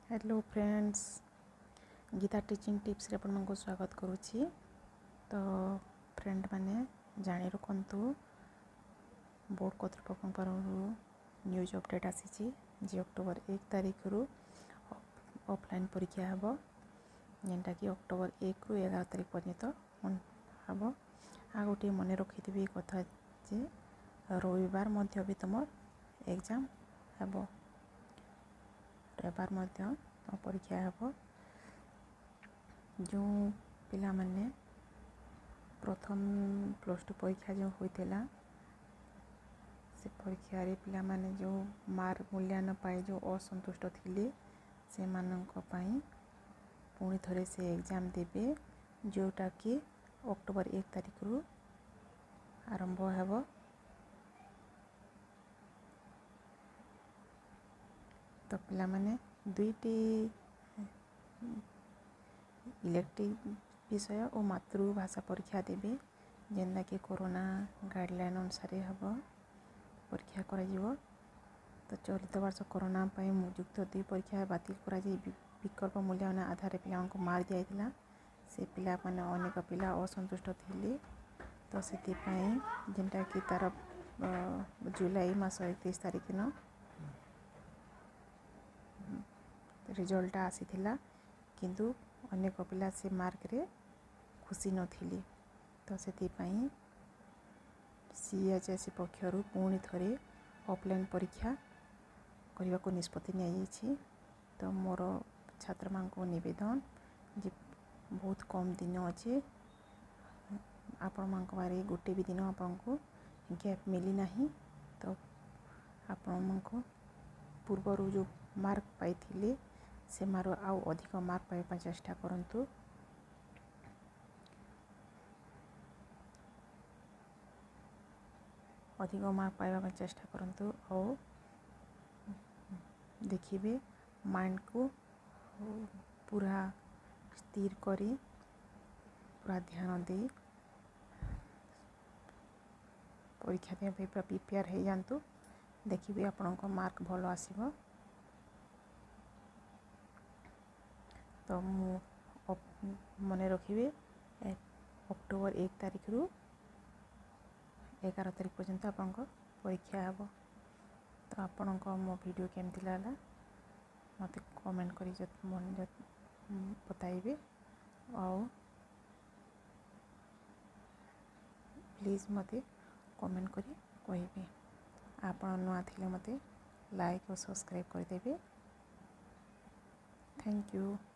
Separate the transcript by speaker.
Speaker 1: Hello friends, Geeta teaching tips रे आपको स्वागत करुच्ची। तो फ्रेंड माने जानी रखु बोर्ड कर्तृपक्ष न्यूज अपडेट आसी जे अक्टोबर 1 तारिख रु ऑफलाइन परीक्षा हम जेनटा कि अक्टोबर 1 रु 11 तारिख पर्यंत हम आ गोटे मन रखी कथा जे रविवार मध्य भी तुम एग्जाम हम रविवार मध्य परीक्षा हम जो पिला माने प्रथम +2 परीक्षा जो होता से परीक्षा रे पिला माने जो मार्क मूल्यांकन पाए जो असंतुष्ट थिले से मानक पई पुणी थरे से एग्जाम देबे जोटा कि अक्टोबर 1 तारिख रु आरंभ हेब। तो पिला माने दुईटी इलेक्टिव विषय और मातृभाषा परीक्षा देबे जेनटा कि कोरोना गाइडलाइन अनुसार हम परीक्षा करा जीवो। तो चलित वर्ष कोरोना पाई युक्त 2 परीक्षा बातिल करा जाई विकल्प मूल्यांकन आधार पिला मार्क दिया से पिला माने अनेक पिला असंतुष्ट थिले। तो से जेनटा कि तार जुलाई मास 31 तारिख न रिजल्ट आसी थिला किंतु अनेक पिला से मार्क रे खुशी नथिले। तो से सीएचएससी पक्षरु पुणी थरे ऑफलाइन परीक्षा करने को निष्पत्ति नि। तो मोर छात्र मान को निवेदन जे बहुत कम दिन अच्छे आपण मान बारे गोटे भी दिन आपण को गैप मिली नहीं। तो आपण मान को पूर्वर जो मार्क पाई से मारो आउ अधिक मार्क पाइबा चेष्टा करंतु। अधिक मार्क पाइबा चेष्टा करंतु और देखिए माइंड को पूरा स्थिर करी पूरा ध्यान दे परीक्षा दे पूरा प्रिपेयर हो जातु। देखिए आपण को मार्क भल आसीबो। तो मन रखिए अक्टोबर 1 तारिख रु 11 तारिख पर्यंत आपण परीक्षा हम। तो आपण मो वीडियो केमती लागला मत कमेंट करी मन बताइबे और प्लीज मते कमेंट करी कहिबे। आपण नुआ थिले मते लाइक और सब्सक्राइब कर देबे। Thank you.